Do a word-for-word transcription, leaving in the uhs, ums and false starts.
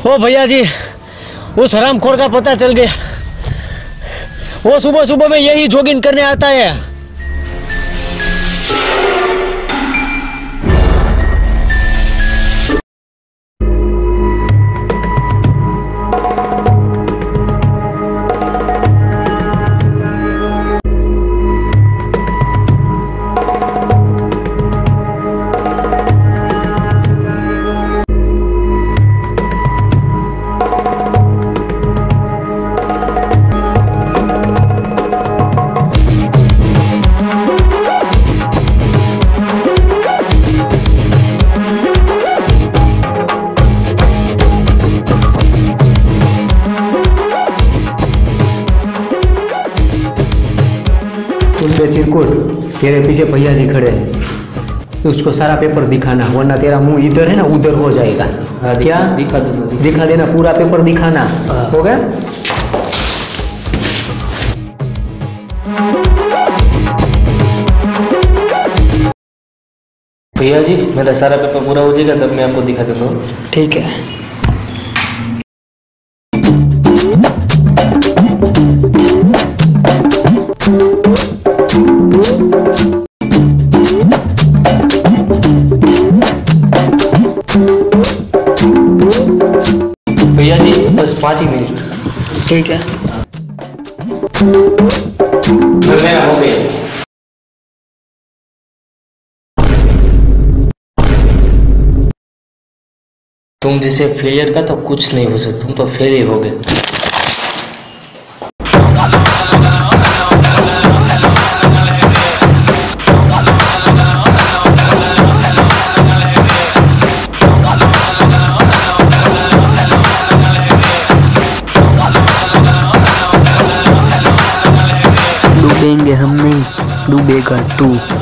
ओ भैया जी, उस हरामखोर का पता चल गया। वो सुबह सुबह में यही जॉगिंग करने आता है। चिरकुट, तेरे पीछे भैया जी खड़े हैं, उसको सारा पेपर दिखाना, वरना तेरा मुंह इधर है ना उधर हो जाएगा। हाँ, क्या दिखा दूंगा, दिखा देना, पूरा पेपर दिखाना। हो गया? भैया जी मेरा सारा पेपर पूरा हो जाएगा तब मैं आपको दिखा दूंगा। ठीक है। भैया जी बस पाँच ही मिनट। ठीक है। मैं हो गया। तुम जैसे फेलियर का तो कुछ नहीं हो सकता, तुम तो फेल ही हो गए। डूबेंगे हम नहीं, डूबेगा तू।